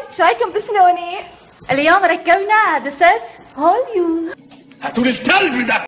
شو رايكم بسلوني؟ اليوم ركبنا عدسات هوليوود. هاتوا لي الكلب ده.